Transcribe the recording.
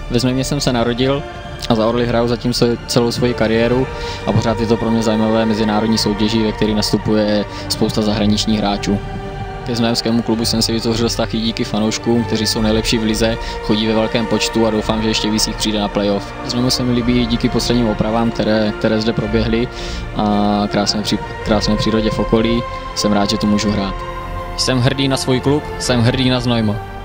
Ve Znojmě jsem se narodil a za Orly hraju zatím celou svoji kariéru a pořád je to pro mě zajímavé mezinárodní soutěži, ve kterých nastupuje spousta zahraničních hráčů. Ke znojemskému klubu jsem si vytvořil vztah i díky fanouškům, kteří jsou nejlepší v lize, chodí ve velkém počtu a doufám, že ještě víc jich přijde na playoff. Znojmu se mi líbí díky posledním opravám, které zde proběhly a krásné přírodě v okolí. Jsem rád, že tu můžu hrát. Jsem hrdý na svůj klub, jsem hrdý na Znojmo.